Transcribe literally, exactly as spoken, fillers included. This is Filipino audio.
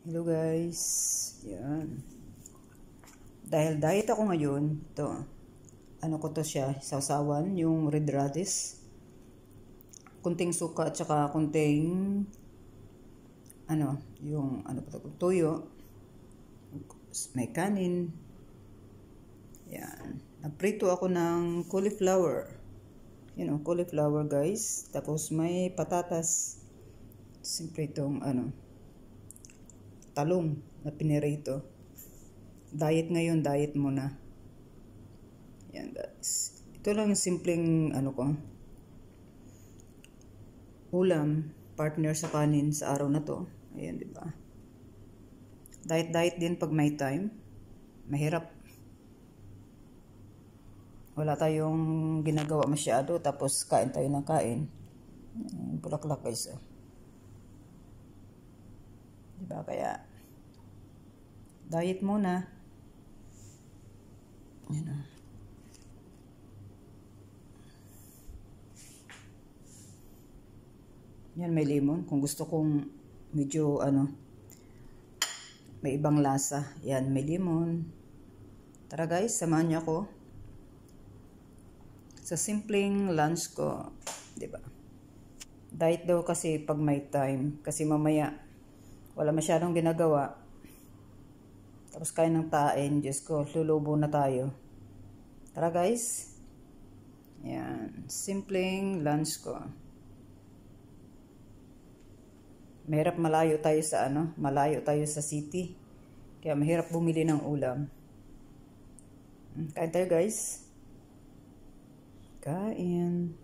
Hello guys, yan. Dahil diet ako ngayon, ito, ano ko to siya, sausawan, yung red radish. Kunting suka at saka kunting, ano, yung, ano pa ito, tuyo. May kanin. Yan. Nagprito ako ng cauliflower. You know, cauliflower guys. Tapos may patatas. Siyempre itong, ano, talong na pinirito. Diet ngayon, diet muna. Yan guys. Ito lang yung simpleng ano ko. Ulam, partner sa kanin sa araw na to. Ayan, di ba? Diet diet din pag may time. Mahirap. Wala tayong ginagawa masyado tapos kain tayo ng kain. Bulaklak guys. Oh. Diba kaya diet muna. Yan o. Yan may lemon. Kung gusto kong medyo ano may ibang lasa. Yan may lemon. Tara guys, samahan niyo ako sa simpleng lunch ko. Diba? Diet daw kasi pag may time. Kasi mamaya wala masyadong ginagawa. Tapos kain ng tain. Diyos ko, lulubo na tayo. Tara guys. Yan. Simpleng lunch ko. Mahirap malayo tayo sa ano. Malayo tayo sa city. Kaya mahirap bumili ng ulam. Kain tayo guys. Kain.